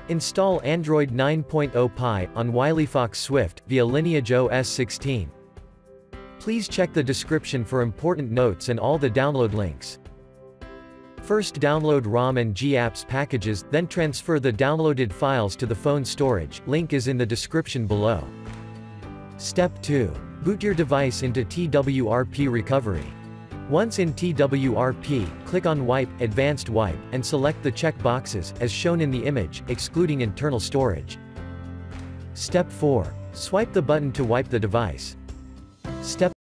Install Android 9.0 Pie on Wileyfox Swift via LineageOS 16. Please check the description for important notes and all the download links. First download ROM and GApps packages, then transfer the downloaded files to the phone storage, link is in the description below. Step 2. Boot your device into TWRP recovery. Once in TWRP, click on Wipe, Advanced Wipe, and select the check boxes, as shown in the image, excluding internal storage. Step 4. Swipe the button to wipe the device. Step